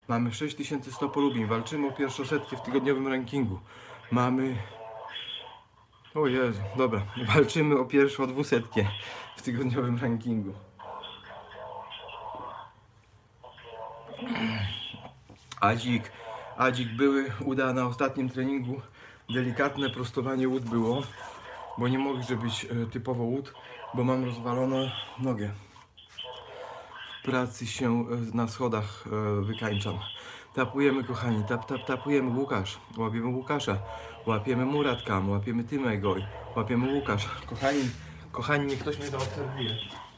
Mamy 6100 polubień. Walczymy o pierwszosetkę w tygodniowym rankingu. Mamy... O Jezu, dobra. Walczymy o pierwszą 200 w tygodniowym rankingu. Adzik były uda na ostatnim treningu. Delikatne prostowanie łód było, bo nie może być typowo łód, bo mam rozwaloną nogę. W pracy się na schodach wykańczam. Tapujemy, kochani, tapujemy. Łapiemy Łukasza, łapiemy Muratka, łapiemy Tymego, łapiemy Łukasz. Kochani, niech ktoś mnie zaobserwuje.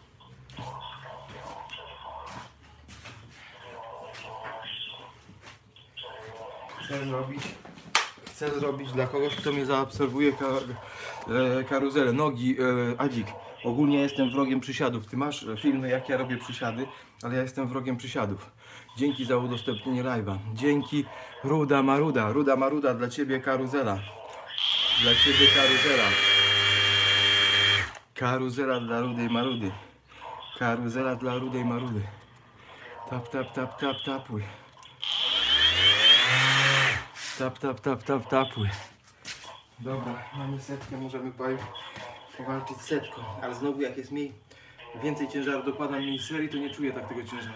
Chcę zrobić dla kogoś, kto mnie zaobserwuje karuzelę. Nogi, Adzik. Ogólnie jestem wrogiem przysiadów. Ty masz filmy, jak ja robię przysiady, ale ja jestem wrogiem przysiadów. Dzięki za udostępnienie live'a. Dzięki Ruda Maruda, dla ciebie karuzela. Dla ciebie karuzela. Karuzela dla Rudej Marudy. Karuzela dla Rudej Marudy. Tapuj. Tapuj. Dobra, mamy setkę, możemy powalczyć setką. Ale znowu jak jest więcej ciężaru, dokładam mniej serii, to nie czuję tak tego ciężaru.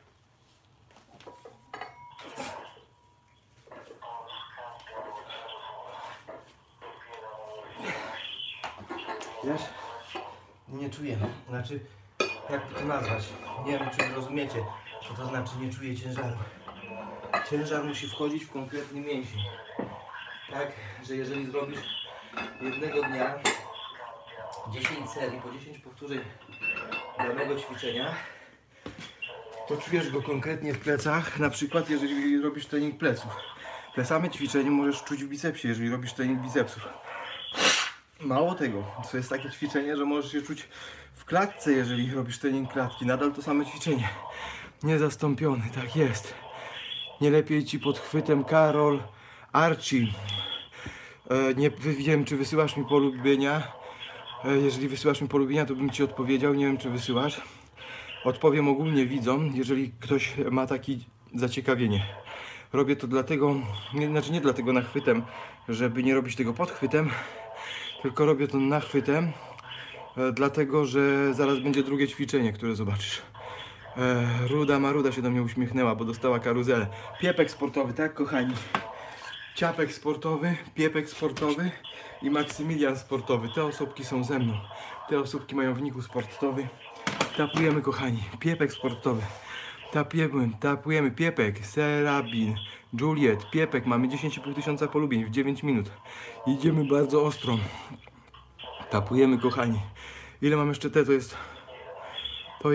Wiesz? Nie czuję. Znaczy, jakby to nazwać? Nie wiem, czy rozumiecie, co to znaczy nie czuję ciężaru. Ciężar musi wchodzić w konkretny mięsień. Tak, że jeżeli zrobisz jednego dnia 10 serii po 10 powtórzeń danego ćwiczenia, to czujesz go konkretnie w plecach. Na przykład jeżeli robisz trening pleców. Te same ćwiczenie możesz czuć w bicepsie, jeżeli robisz trening bicepsów. Mało tego, to jest takie ćwiczenie, że możesz je czuć w klatce, jeżeli robisz trening klatki. Nadal to samo ćwiczenie. Niezastąpiony, tak jest. Nie lepiej ci pod chwytem, Karol, Archie. Nie wiem, czy wysyłasz mi polubienia. Jeżeli wysyłasz mi polubienia, to bym ci odpowiedział. Nie wiem, czy wysyłasz. Odpowiem ogólnie widzom, jeżeli ktoś ma takie zaciekawienie. Robię to dlatego, nie dlatego nachwytem, żeby nie robić tego pod chwytem, tylko robię to nachwytem, dlatego, że zaraz będzie drugie ćwiczenie, które zobaczysz. Ruda Maruda się do mnie uśmiechnęła, bo dostała karuzelę. Piepek sportowy, tak kochani? Ciapek sportowy, piepek sportowy i Maksymilian sportowy. Te osobki są ze mną. Te osobki mają w niku sportowy. Tapujemy, kochani. Piepek sportowy. Tapujemy. Piepek, Serabin, Juliet, Piepek. Mamy 10,5 tysiąca polubień w 9 minut. Idziemy bardzo ostro. Tapujemy, kochani. Ile mam jeszcze te? To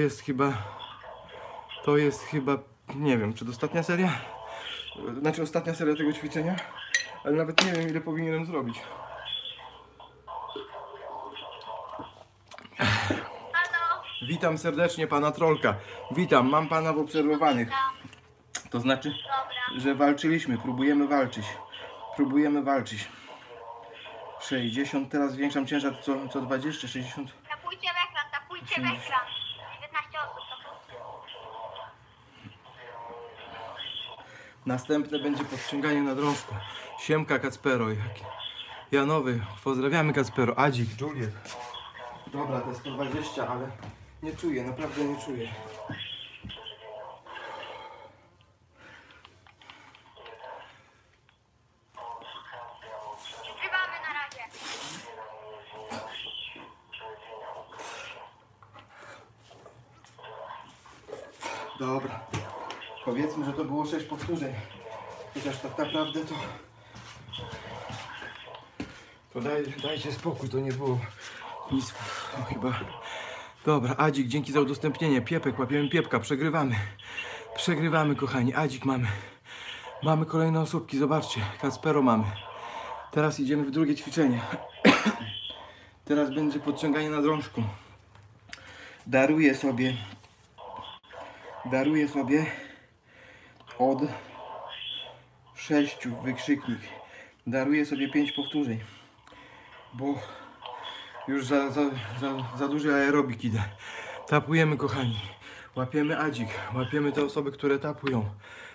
jest chyba, nie wiem, czy to ostatnia seria? Znaczy ostatnia seria tego ćwiczenia, ale nawet nie wiem, ile powinienem zrobić. Halo. Witam serdecznie pana Trolka. Witam, mam pana w obserwowanych. To znaczy, że walczyliśmy, próbujemy walczyć. 60, teraz zwiększam ciężar co 20, 60. Tapujcie w ekran. 19 osób, tapujcie. Następne będzie podciąganie na drążku. Siemka Kacpero, Janowy, pozdrawiamy Kacpero, Adzik, Juliet. Dobra, to jest 120, ale nie czuję, naprawdę nie czuję. Zgrywamy na razie. Dobra, powiedzmy, że to było 6 powtórzeń. Chociaż tak naprawdę to dajcie spokój, to nie było nic chyba. Dobra, Adzik, dzięki za udostępnienie. Piepek, łapiemy piepka, przegrywamy, kochani. Adzik mamy. Mamy kolejne osóbki, zobaczcie. Kacpero mamy. Teraz idziemy w drugie ćwiczenie. Teraz będzie podciąganie na drążku. Daruję sobie od 6 wykrzyknik. Daruję sobie 5 powtórzeń, bo już za duży aerobik idę. Tapujemy, kochani. Łapiemy Adzik. Łapiemy te osoby, które tapują.